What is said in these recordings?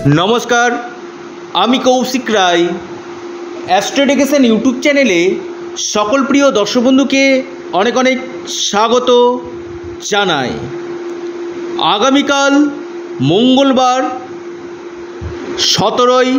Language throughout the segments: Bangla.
নমস্কার, আমি কৌশিক রায়। অ্যাস্ট্রোডিকেশন ইউটিউব চ্যানেলে সকল প্রিয় দর্শক বন্ধুকে অনেক অনেক স্বাগত জানাই। আগামীকাল মঙ্গলবার 17ই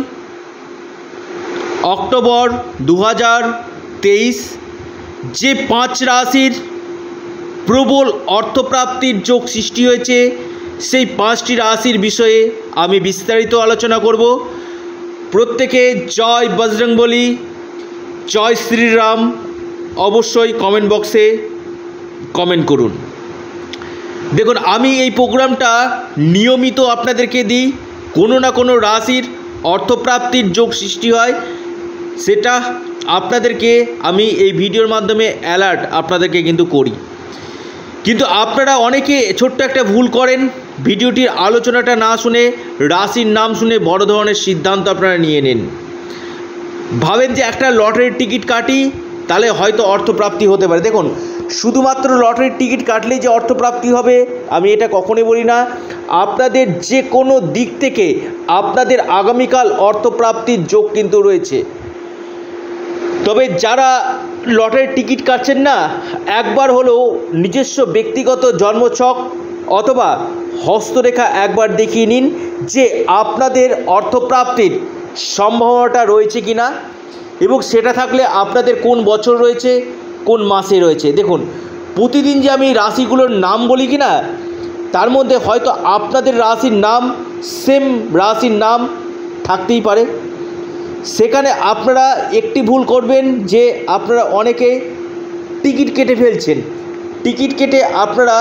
অক্টোবর 2023 যে 5 রাশির প্রবল অর্থপ্রাপ্তির যোগ সৃষ্টি হয়েছে সেই 5টি রাশির বিষয়ে আমি বিস্তারিত আলোচনা করব। প্রত্যেকে জয় বজরংবলী, জয় শ্রীরাম অবশ্যই কমেন্ট বক্সে কমেন্ট করুন। দেখুন, আমি এই প্রোগ্রামটা নিয়মিত আপনাদেরকে দিই। কোনো না কোনো রাশির অর্থপ্রাপ্তির যোগ সৃষ্টি হয়, সেটা আপনাদেরকে আমি এই ভিডিওর মাধ্যমে অ্যালার্ট আপনাদেরকে কিন্তু করি। কিন্তু আপনারা অনেকে ছোট্ট একটা ভুল করেন, ভিডিওটির আলোচনাটা না শুনে রাশির নাম শুনে বড় ধরনের সিদ্ধান্ত আপনারা নিয়ে নেন। ভাবেন যে একটা লটারির টিকিট কাটি তাহলে হয়তো অর্থপ্রাপ্তি হতে পারে। দেখুন, শুধুমাত্র লটারির টিকিট কাটলেই যে অর্থপ্রাপ্তি হবে আমি এটা কখনোই বলি না। আপনাদের যে কোনো দিক থেকে আপনাদের আগামীকাল অর্থপ্রাপ্তির যোগ কিন্তু রয়েছে। তবে যারা লটারির টিকিট কাটছেন না, একবার হলেও নিজস্ব ব্যক্তিগত জন্মছক অথবা হস্তরেখা একবার দেখিয়ে নিন যে আপনাদের অর্থপ্রাপ্তির সম্ভাবনাটা রয়েছে কি না, এবং সেটা থাকলে আপনাদের কোন বছর রয়েছে, কোন মাসে রয়েছে। দেখুন, প্রতিদিন যে আমি রাশিগুলোর নাম বলি কি না, তার মধ্যে হয়তো আপনাদের রাশির নাম সেম রাশির নাম থাকতেই পারে। সেখানে আপনারা একটি ভুল করবেন যে আপনারা অনেকে টিকিট কেটে ফেলছেন। টিকিট কেটে আপনারা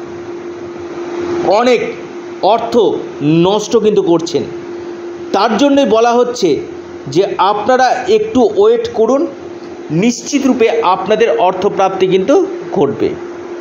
অনেক অর্থ নষ্ট কিন্তু করছেন। তার জন্যই বলা হচ্ছে যে আপনারা একটু ওয়েট করুন, নিশ্চিত রূপে আপনাদের অর্থপ্রাপ্তি কিন্তু ঘটবে।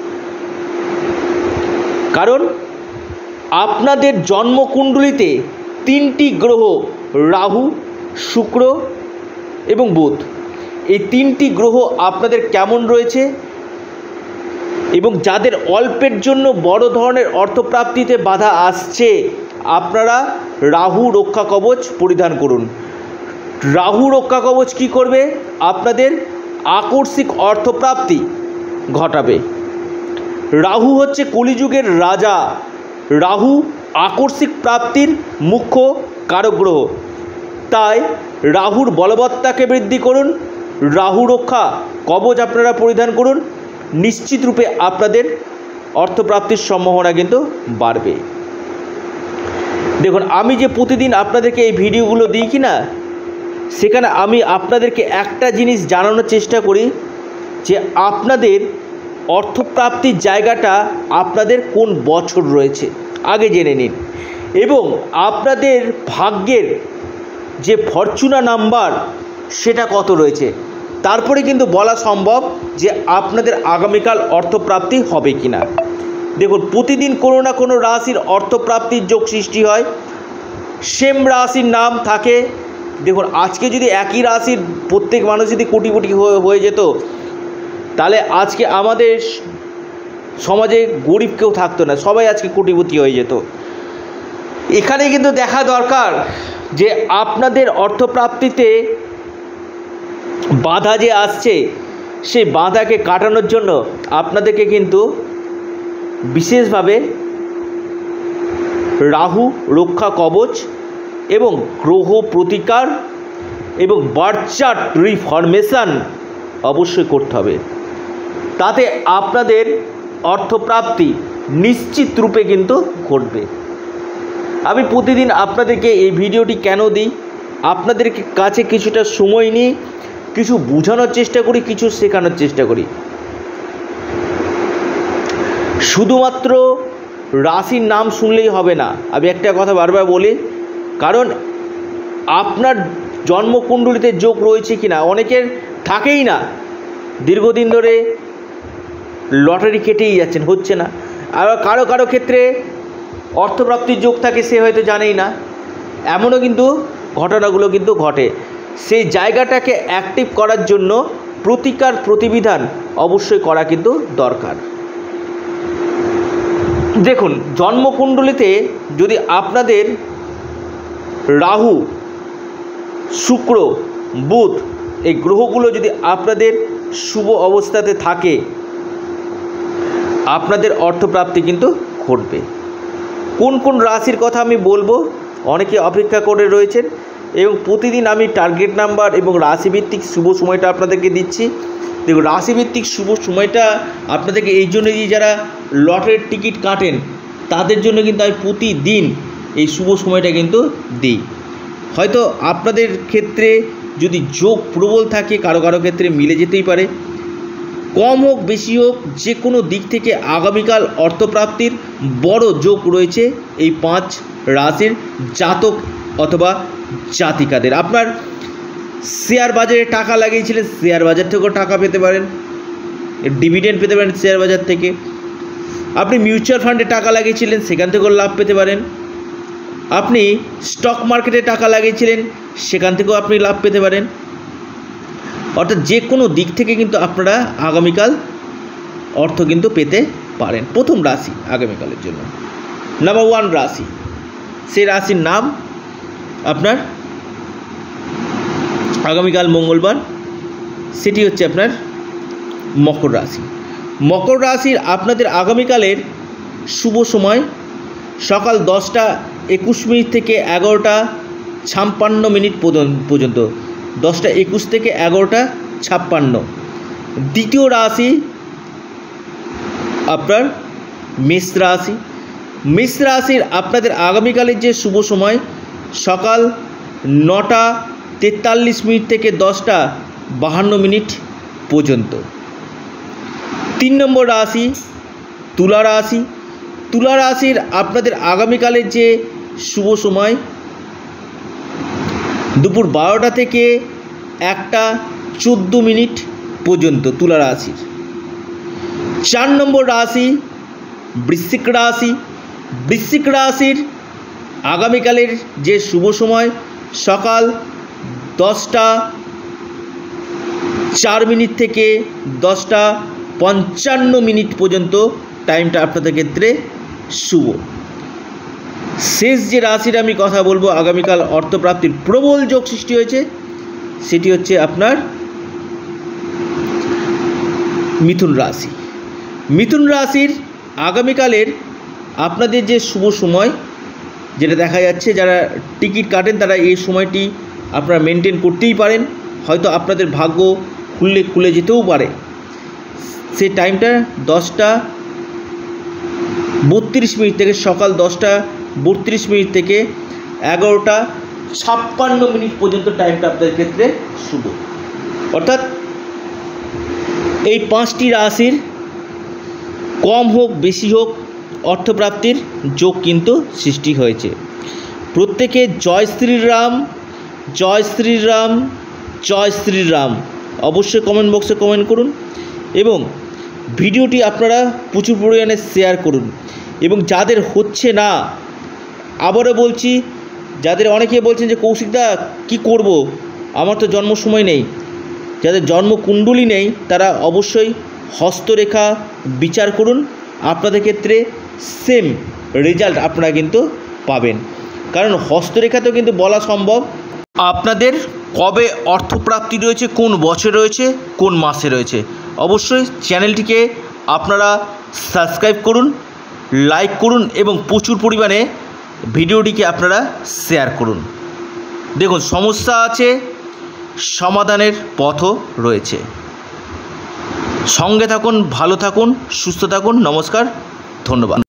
কারণ আপনাদের জন্মকুণ্ডলিতে 3টি গ্রহ রাহু, শুক্র এবং বুধ, এই 3টি গ্রহ আপনাদের কেমন রয়েছে, এবং যাদের অল্পের জন্য বড় ধরনের অর্থপ্রাপ্তিতে বাধা আসছে আপনারা রাহু রক্ষা কবচ পরিধান করুন। রাহু রক্ষা কবচ কী করবে? আপনাদের আকস্মিক অর্থপ্রাপ্তি ঘটাবে। রাহু হচ্ছে কলিযুগের রাজা। রাহু আকস্মিক প্রাপ্তির মুখ্য কারক গ্রহ। তাই রাহুর বলবত্তাকে বৃদ্ধি করুন, রাহু রক্ষা কবচ আপনারা পরিধান করুন, নিশ্চিত রূপে আপনাদের অর্থপ্রাপ্তির সম্ভাবনা কিন্তু বাড়বে। দেখুন, আমি যে প্রতিদিন আপনাদেরকে এই ভিডিওগুলো দিই কি না, সেখানে আমি আপনাদেরকে একটা জিনিস জানানোর চেষ্টা করি যে আপনাদের অর্থপ্রাপ্তির জায়গাটা আপনাদের কোন বছর রয়েছে আগে জেনে নিন, এবং আপনাদের ভাগ্যের যে ফরচুনা নাম্বার সেটা কত রয়েছে, তারপরে কিন্তু বলা সম্ভব যে আপনাদের আগামীকাল অর্থপ্রাপ্তি হবে কি না। দেখুন, প্রতিদিন কোনো না কোনো রাশির অর্থপ্রাপ্তির যোগ সৃষ্টি হয়, সেম রাশির নাম থাকে। দেখুন, আজকে যদি একই রাশির প্রত্যেক মানুষ যদি কোটিপতি হয়ে যেত, তাহলে আজকে আমাদের সমাজে গরিব কেউ থাকতো না, সবাই আজকে কোটিপতি হয়ে যেত। এখানে কিন্তু দেখা দরকার যে আপনাদের অর্থপ্রাপ্তিতে বাধা যে আসছে, সেই বাধাকে কাটানোর জন্য আপনাদেরকে কিন্তু বিশেষভাবে রাহু রক্ষা কবচ এবং গ্রহ প্রতিকার এবং বার্থ চার্ট রিফরমেশন অবশ্যই করতে হবে। তাতে আপনাদের অর্থপ্রাপ্তি নিশ্চিত রূপে কিন্তু ঘটবে। আমি প্রতিদিন আপনাদেরকে এই ভিডিওটি কেন দিই, আপনাদের কাছে কিছুটা সময় নিই, কিছু বোঝানোর চেষ্টা করি, কিছু শেখানোর চেষ্টা করি। শুধুমাত্র রাশির নাম শুনলেই হবে না, আমি একটা কথা বারবার বলি, কারণ আপনার জন্মকুণ্ডলিতে যোগ রয়েছে কি না, অনেকের থাকেই না, দীর্ঘদিন ধরে লটারি কেটেই যাচ্ছেন, হচ্ছে না। আর কারো কারো ক্ষেত্রে অর্থপ্রাপ্তির যোগ থাকে, সে হয়তো জানেই না। এমনও কিন্তু ঘটনাগুলো কিন্তু ঘটে। সেই জায়গাটাকে অ্যাক্টিভ করার জন্য প্রতিকার প্রতিবিধান অবশ্যই করা কিন্তু দরকার। দেখুন, জন্মকুণ্ডলিতে যদি আপনাদের রাহু, শুক্র, বুধ এই গ্রহগুলো যদি আপনাদের শুভ অবস্থাতে থাকে আপনাদের অর্থপ্রাপ্তি কিন্তু ঘটবে। কোন কোন রাশির কথা আমি বলবো, অনেকে অপেক্ষা করে রয়েছেন এবং প্রতিদিন আমি টার্গেট নাম্বার এবং রাশিভিত্তিক শুভ সময়টা আপনাদেরকে দিচ্ছি। দেখুন, রাশিভিত্তিক শুভ সময়টা আপনাদেরকে এই জন্য দিই, যারা লটারির টিকিট কাটেন তাদের জন্য কিন্তু আমি প্রতিদিন এই শুভ সময়টা কিন্তু দিই। হয়তো আপনাদের ক্ষেত্রে যদি যোগ প্রবল থাকে, কারো কারো ক্ষেত্রে মিলে যেতেই পারে। কম হোক বেশি হোক, যে কোনো দিক থেকে আগামীকাল অর্থপ্রাপ্তির বড় যোগ রয়েছে এই 5 রাশির জাতক অথবা জাতিকাদের। আপনার শেয়ার বাজারে টাকা লাগিয়েছিলেন, শেয়ার বাজার থেকেও টাকা পেতে পারেন, ডিভিডেন্ড পেতে পারেন শেয়ার বাজার থেকে। আপনি মিউচুয়াল ফান্ডে টাকা লাগিয়েছিলেন, সেখান থেকেও লাভ পেতে পারেন। আপনি স্টক মার্কেটে টাকা লাগিয়েছিলেন, সেখান থেকেও আপনি লাভ পেতে পারেন। অর্থাৎ যে কোনো দিক থেকে কিন্তু আপনারা আগামীকাল অর্থ কিন্তু পেতে পারেন। প্রথম রাশি আগামীকালের জন্য নাম্বার 1 রাশি, সেই রাশির নাম আপনার আগামীকাল মঙ্গলবার, সেটি হচ্ছে আপনার মকর রাশি। মকর রাশির আপনাদের আগামীকালের শুভ সময় সকাল 10টা 21 মিনিট থেকে 11টা 56 মিনিট পর্যন্ত, 10টা 21 থেকে 11টা 56। দ্বিতীয় রাশি আপনার মেষ রাশি। মেষ রাশির আপনাদের আগামীকালের যে শুভ সময় সকাল 9টা 43 মিনিট থেকে 10টা 52 মিনিট পর্যন্ত। 3 নম্বর রাশি তুলা রাশি। তুলা রাশির আপনাদের আগামীকালের যে শুভ সময় দুপুর 12টা থেকে 1টা 14 মিনিট পর্যন্ত তুলা রাশির। 4 নম্বর রাশি বৃশ্চিক রাশি। বৃশ্চিক রাশির আগামীকালের যে শুভ সময় সকাল 10টা 4 মিনিট থেকে 10টা 55 মিনিট পর্যন্ত টাইমটা আপনাদের ক্ষেত্রে শুভ। শেষ যে রাশির আমি কথা বলবো আগামীকাল অর্থপ্রাপ্তির প্রবল যোগ সৃষ্টি হয়েছে, সেটি হচ্ছে আপনার মিথুন রাশি। মিথুন রাশির আগামীকালের আপনাদের যে শুভ সময় যেটা দেখা যাচ্ছে, যারা টিকিট কাটেন তারা এই সময়টি আপনারা মেনটেন করতেই পারেন, হয়তো আপনাদের ভাগ্য খুলে যেতেও পারে। সেই টাইমটা 10টা 32 মিনিট থেকে, সকাল 10টা 32 মিনিট থেকে 11টা 56 মিনিট পর্যন্ত টাইমটা আপনাদের ক্ষেত্রে শুভ। অর্থাৎ এই 5টি রাশির কম হোক বেশি হোক অর্থপ্রাপ্তির যোগ কিন্তু সৃষ্টি হয়েছে। প্রত্যেকে জয় শ্রীরাম, জয় শ্রীরাম, জয় শ্রীরাম অবশ্যই কমেন্ট বক্সে কমেন্ট করুন এবং ভিডিওটি আপনারা প্রচুর পরিমাণে শেয়ার করুন। এবং যাদের হচ্ছে না, আবারও বলছি, যাদের অনেকে বলছেন যে কৌশিকদা কী করব, আমার তো জন্ম সময় নেই, যাদের জন্মকুণ্ডলী নেই তারা অবশ্যই হস্তরেখা বিচার করুন, আপনাদের ক্ষেত্রে সেম রেজাল্ট আপনারা কিন্তু পাবেন। কারণ হস্তরেখাতেও কিন্তু বলা সম্ভব আপনাদের কবে অর্থপ্রাপ্তি রয়েছে, কোন বছর রয়েছে, কোন মাসে রয়েছে। অবশ্যই চ্যানেলটিকে আপনারা সাবস্ক্রাইব করুন, লাইক করুন এবং প্রচুর পরিমাণে ভিডিওটিকে আপনারা শেয়ার করুন। দেখুন, সমস্যা আছে, সমাধানের পথও রয়েছে। সঙ্গে থাকুন, ভালো থাকুন, সুস্থ থাকুন। নমস্কার, ধন্যবাদ।